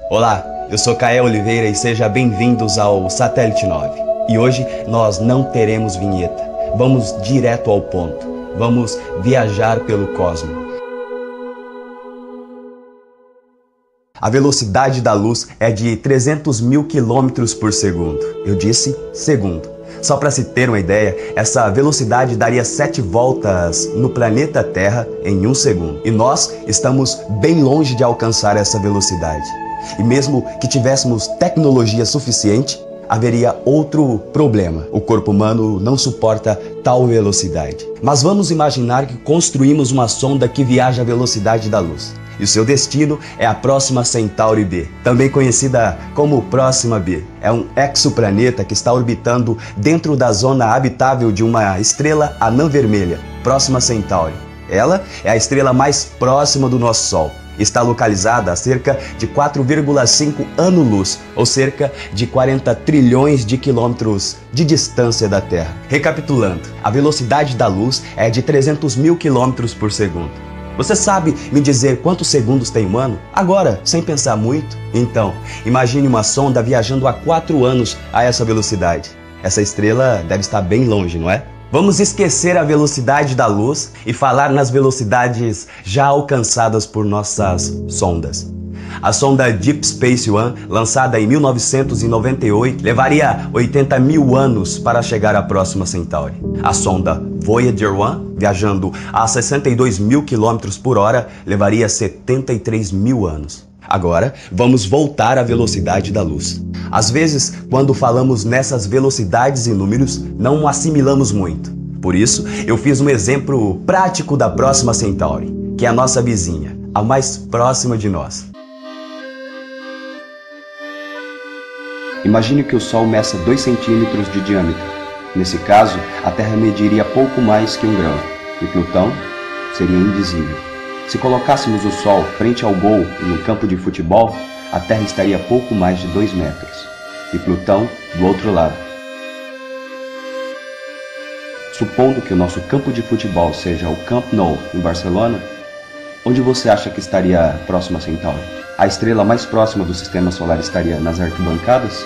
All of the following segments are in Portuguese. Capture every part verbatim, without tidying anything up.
Olá, eu sou Kael Oliveira e seja bem-vindos ao Satélite nove. E hoje nós não teremos vinheta, vamos direto ao ponto, vamos viajar pelo cosmos. A velocidade da luz é de trezentos mil quilômetros por segundo. Eu disse segundo. Só para se ter uma ideia, essa velocidade daria sete voltas no planeta Terra em um segundo. E nós estamos bem longe de alcançar essa velocidade. E mesmo que tivéssemos tecnologia suficiente, haveria outro problema. O corpo humano não suporta tal velocidade. Mas vamos imaginar que construímos uma sonda que viaja à velocidade da luz. E o seu destino é a Próxima Centauri B, também conhecida como Próxima B. É um exoplaneta que está orbitando dentro da zona habitável de uma estrela anã vermelha, Próxima Centauri. Ela é a estrela mais próxima do nosso Sol. Está localizada a cerca de quatro vírgula cinco anos-luz, ou cerca de quarenta trilhões de quilômetros de distância da Terra. Recapitulando, a velocidade da luz é de trezentos mil quilômetros por segundo. Você sabe me dizer quantos segundos tem um ano? Agora, sem pensar muito? Então, imagine uma sonda viajando há quatro anos a essa velocidade. Essa estrela deve estar bem longe, não é? Vamos esquecer a velocidade da luz e falar nas velocidades já alcançadas por nossas sondas. A sonda Deep Space One, lançada em mil novecentos e noventa e oito, levaria oitenta mil anos para chegar à Próxima Centauri. A sonda Voyager One, viajando a sessenta e dois mil quilômetros por hora, levaria setenta e três mil anos. Agora, vamos voltar à velocidade da luz. Às vezes, quando falamos nessas velocidades e números, não assimilamos muito. Por isso, eu fiz um exemplo prático da Próxima Centauri, que é a nossa vizinha, a mais próxima de nós. Imagine que o Sol meça dois centímetros de diâmetro. Nesse caso, a Terra mediria pouco mais que um grão, e Plutão seria invisível. Se colocássemos o Sol frente ao gol em um campo de futebol, a Terra estaria a pouco mais de dois metros, e Plutão do outro lado. Supondo que o nosso campo de futebol seja o Camp Nou, em Barcelona, onde você acha que estaria a Próxima Centauri? A estrela mais próxima do Sistema Solar estaria nas arquibancadas?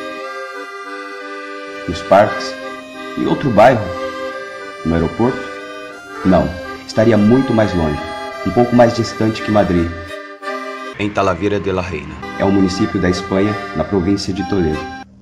Nos parques? Em outro bairro? No aeroporto? Não, estaria muito mais longe, um pouco mais distante que Madrid, em Talavera de la Reina. É um município da Espanha, na província de Toledo.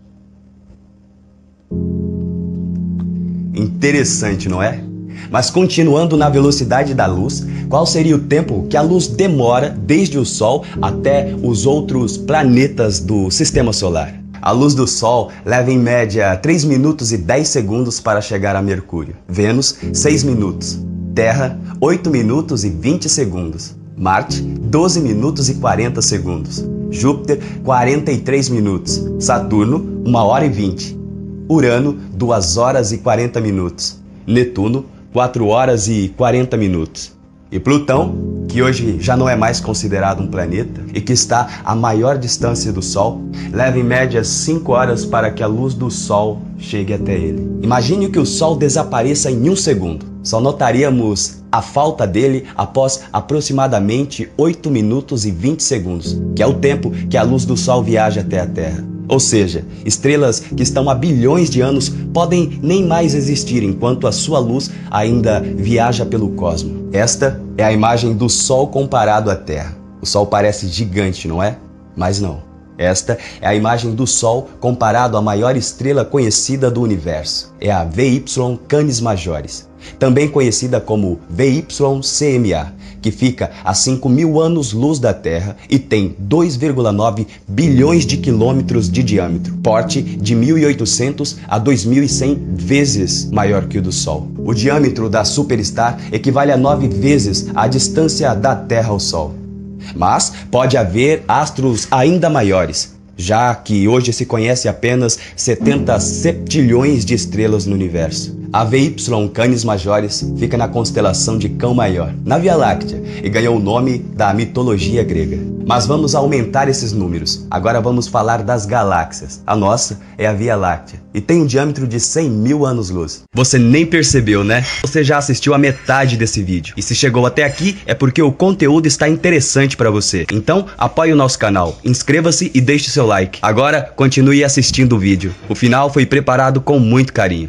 Interessante, não é? Mas continuando na velocidade da luz, qual seria o tempo que a luz demora desde o Sol até os outros planetas do Sistema Solar? A luz do Sol leva em média três minutos e dez segundos para chegar a Mercúrio, Vênus seis minutos, Terra oito minutos e vinte segundos, Marte doze minutos e quarenta segundos, Júpiter quarenta e três minutos, Saturno uma hora e vinte, Urano duas horas e quarenta minutos, Netuno quatro horas e quarenta minutos. E Plutão, que hoje já não é mais considerado um planeta e que está a maior distância do Sol, leva em média cinco horas para que a luz do Sol chegue até ele. Imagine que o Sol desapareça em um segundo. Só notaríamos a falta dele após aproximadamente oito minutos e vinte segundos, que é o tempo que a luz do Sol viaja até a Terra. Ou seja, estrelas que estão há bilhões de anos podem nem mais existir enquanto a sua luz ainda viaja pelo cosmos. Esta é a imagem do Sol comparado à Terra. O Sol parece gigante, não é? Mas não. Esta é a imagem do Sol comparado à maior estrela conhecida do universo. É a V Y Canis Majoris, também conhecida como V Y C M A, que fica a cinco mil anos-luz da Terra e tem dois vírgula nove bilhões de quilômetros de diâmetro, porte de mil e oitocentos a dois mil e cem vezes maior que o do Sol. O diâmetro da superstar equivale a nove vezes a distância da Terra ao Sol. Mas pode haver astros ainda maiores, já que hoje se conhece apenas setenta septilhões de estrelas no universo. A V Y Canis Majoris fica na constelação de Cão Maior, na Via Láctea, e ganhou o nome da mitologia grega. Mas vamos aumentar esses números. Agora vamos falar das galáxias. A nossa é a Via Láctea e tem um diâmetro de cem mil anos-luz. Você nem percebeu, né? Você já assistiu a metade desse vídeo. E se chegou até aqui é porque o conteúdo está interessante para você. Então apoie o nosso canal, inscreva-se e deixe seu like. Agora continue assistindo o vídeo. O final foi preparado com muito carinho.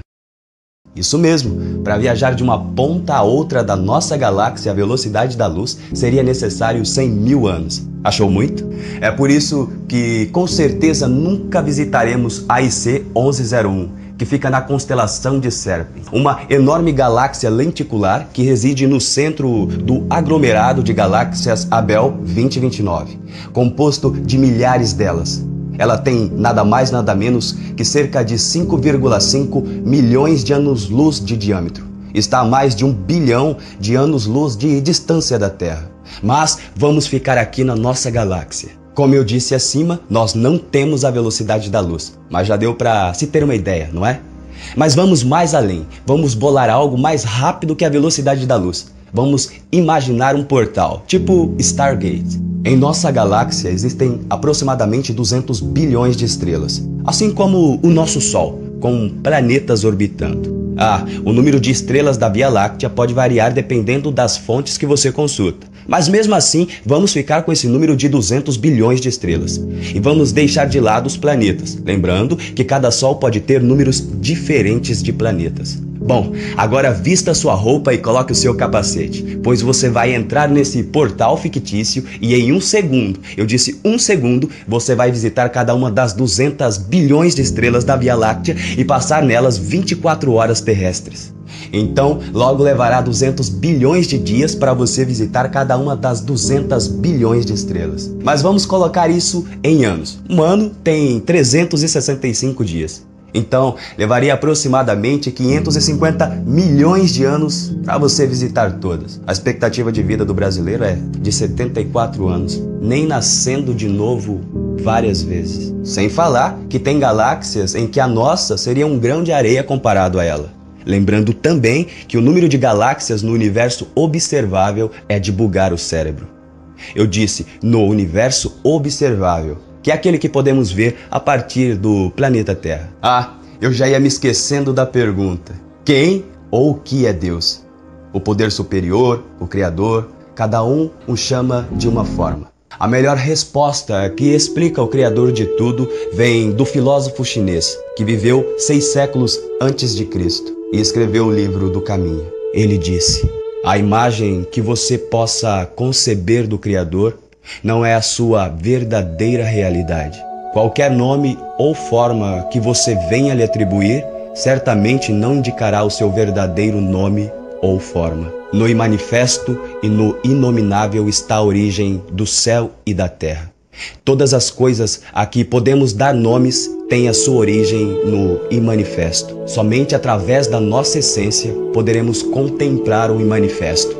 Isso mesmo, para viajar de uma ponta a outra da nossa galáxia à velocidade da luz, seria necessário cem mil anos. Achou muito? É por isso que, com certeza, nunca visitaremos A I C onze zero um, que fica na constelação de Serpens, uma enorme galáxia lenticular que reside no centro do aglomerado de galáxias Abell vinte vinte e nove, composto de milhares delas. Ela tem nada mais nada menos que cerca de cinco vírgula cinco milhões de anos-luz de diâmetro. Está a mais de um bilhão de anos-luz de distância da Terra. Mas vamos ficar aqui na nossa galáxia. Como eu disse acima, nós não temos a velocidade da luz, mas já deu para se ter uma ideia, não é? Mas vamos mais além, vamos bolar algo mais rápido que a velocidade da luz. Vamos imaginar um portal, tipo Stargate. Em nossa galáxia existem aproximadamente duzentos bilhões de estrelas, assim como o nosso Sol, com planetas orbitando. Ah, o número de estrelas da Via Láctea pode variar dependendo das fontes que você consulta. Mas mesmo assim, vamos ficar com esse número de duzentos bilhões de estrelas. E vamos deixar de lado os planetas, lembrando que cada Sol pode ter números diferentes de planetas. Bom, agora vista sua roupa e coloque o seu capacete, pois você vai entrar nesse portal fictício e em um segundo, eu disse um segundo, você vai visitar cada uma das duzentos bilhões de estrelas da Via Láctea e passar nelas vinte e quatro horas terrestres. Então, logo levará duzentos bilhões de dias para você visitar cada uma das duzentos bilhões de estrelas. Mas vamos colocar isso em anos. Um ano tem trezentos e sessenta e cinco dias. Então, levaria aproximadamente quinhentos e cinquenta milhões de anos para você visitar todas. A expectativa de vida do brasileiro é de setenta e quatro anos, nem nascendo de novo várias vezes. Sem falar que tem galáxias em que a nossa seria um grão de areia comparado a ela. Lembrando também que o número de galáxias no universo observável é de bugar o cérebro. Eu disse no universo observável, que é aquele que podemos ver a partir do planeta Terra. Ah, eu já ia me esquecendo da pergunta. Quem ou o que é Deus? O poder superior, o Criador, cada um o chama de uma forma. A melhor resposta que explica o Criador de tudo vem do filósofo chinês, que viveu seis séculos antes de Cristo e escreveu o livro do Caminho. Ele disse: a imagem que você possa conceber do Criador não é a sua verdadeira realidade. Qualquer nome ou forma que você venha lhe atribuir, certamente não indicará o seu verdadeiro nome ou forma. No imanifesto e no inominável está a origem do céu e da terra. Todas as coisas a que podemos dar nomes têm a sua origem no imanifesto. Somente através da nossa essência poderemos contemplar o imanifesto.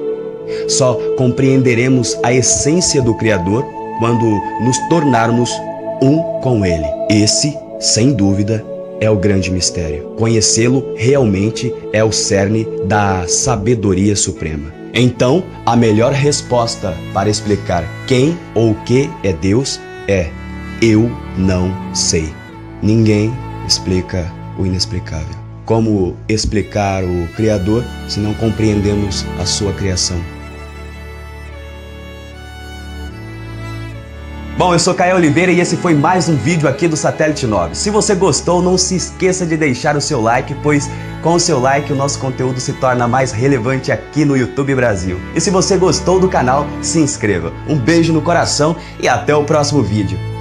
Só compreenderemos a essência do Criador quando nos tornarmos um com Ele. Esse, sem dúvida, é o grande mistério. Conhecê-lo realmente é o cerne da sabedoria suprema. Então, a melhor resposta para explicar quem ou o que é Deus é: eu não sei. Ninguém explica o inexplicável. Como explicar o Criador se não compreendemos a sua criação? Bom, eu sou Caio Oliveira e esse foi mais um vídeo aqui do Satélite nove. Se você gostou, não se esqueça de deixar o seu like, pois com o seu like o nosso conteúdo se torna mais relevante aqui no YouTube Brasil. E se você gostou do canal, se inscreva. Um beijo no coração e até o próximo vídeo.